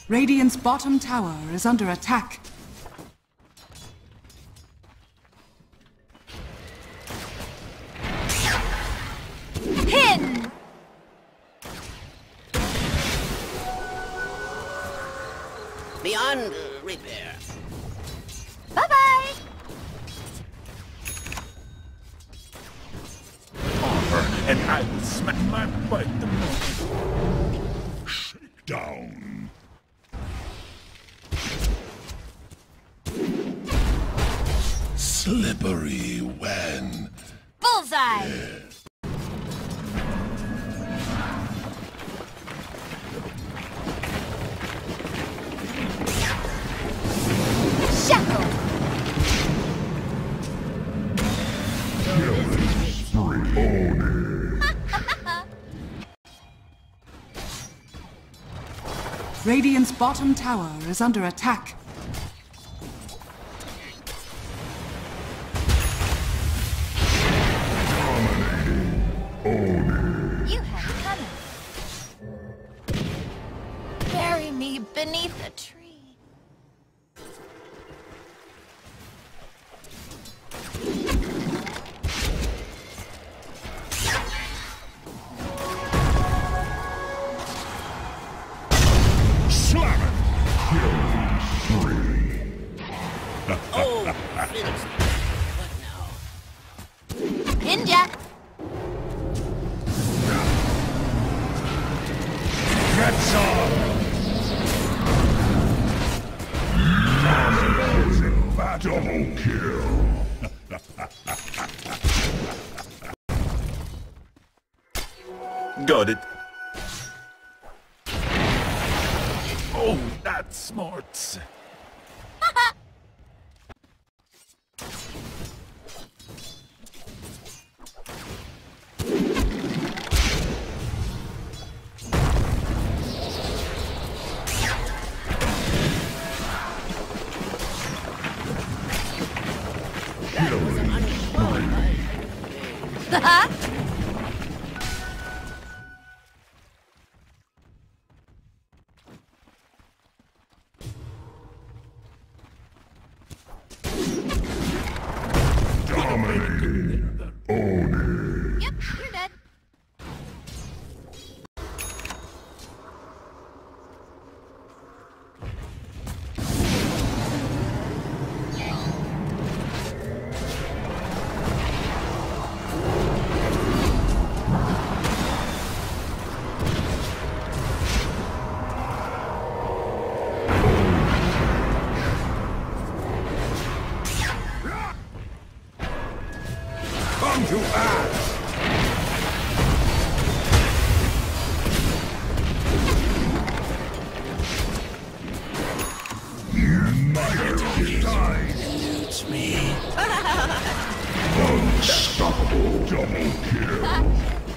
Radiant's bottom tower is under attack. Pin! Beyond repair. Bye-bye! Armor, and I will smack my bite the most. Shakedown. Slippery when. Bullseye! Shackle! Radiant's bottom tower is under attack. You have it coming. Bury me beneath a tree. Oh, Phoenix. What now? Ninja! That's all. Double kill. Got it. Oh, that's smart. Yep, you're dead. Come to us! You might It's me. unstoppable double kill.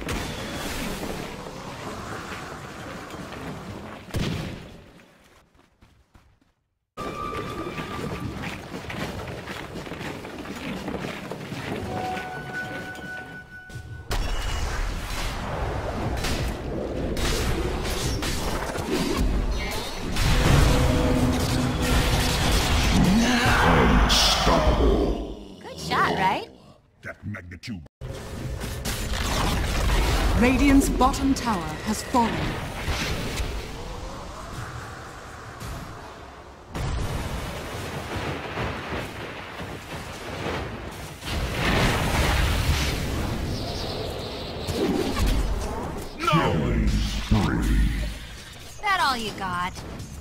Unstoppable. Good shot, right? That magnitude. Radiant's bottom tower has fallen. Killing spree. That all you got?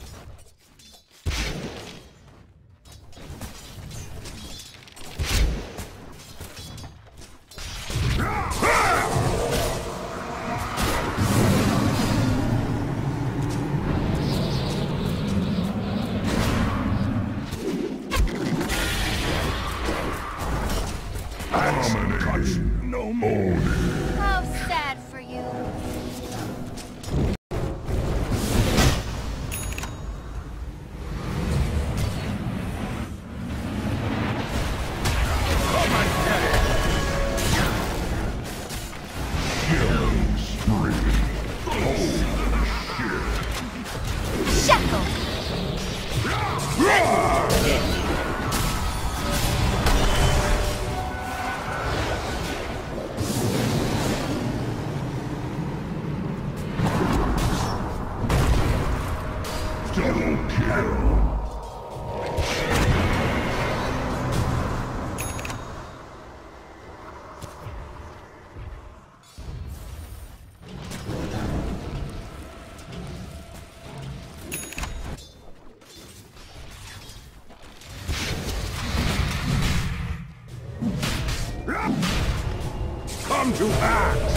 Dominating. No more. How sad for you. Killing spree. Holy shit. Shut difficulty. Double kill. Come to act!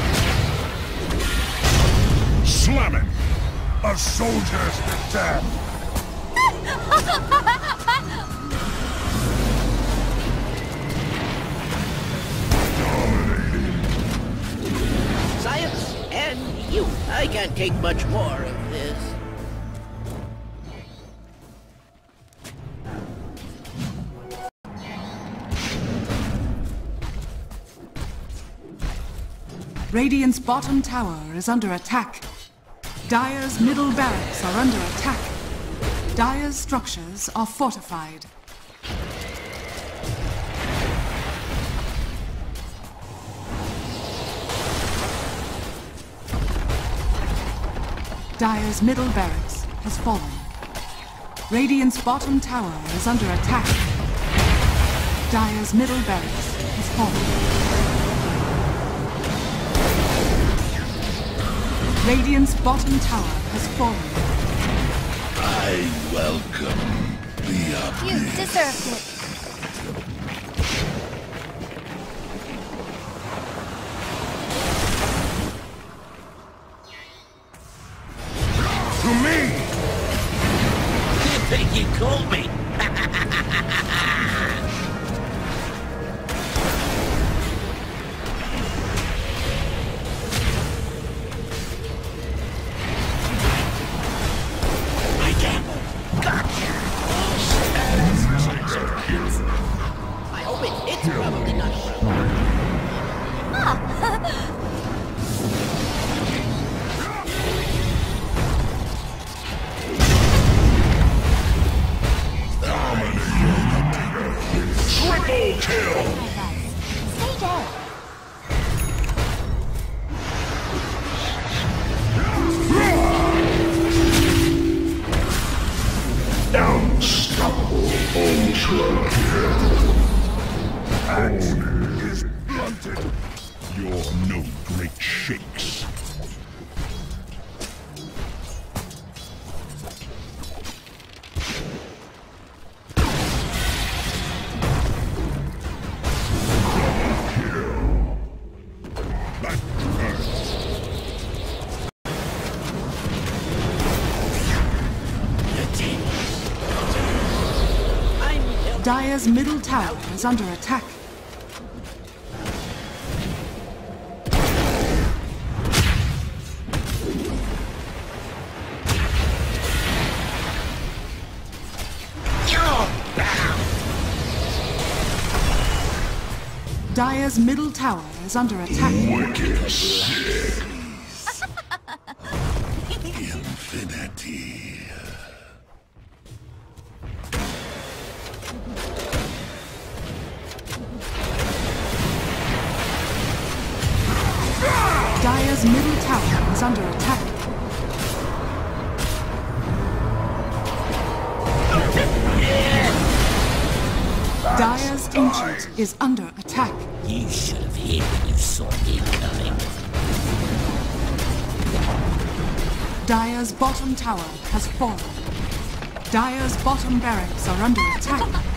Slamming! A soldier's death! Science and you. I can't take much more of this. Radiant's bottom tower is under attack. Dire's middle barracks are under attack. Dire's structures are fortified. Dire's middle barracks has fallen. Radiant's bottom tower is under attack. Dire's middle barracks has fallen. Radiant's bottom tower has fallen. I welcome the abyss. You deserved it. To me! You think you called me? I hope it's probably not. Triple kill! Stay dead. Unstoppable ultra kill! Action is blunted. You're no great shakes. Dire's middle tower is under attack. Dire's middle tower is under attack. Wicked six. Infinity. Dire's middle tower is under attack. Dire's ancient is under attack. You should have hit when you saw me coming. Dire's bottom tower has fallen. Dire's bottom barracks are under attack.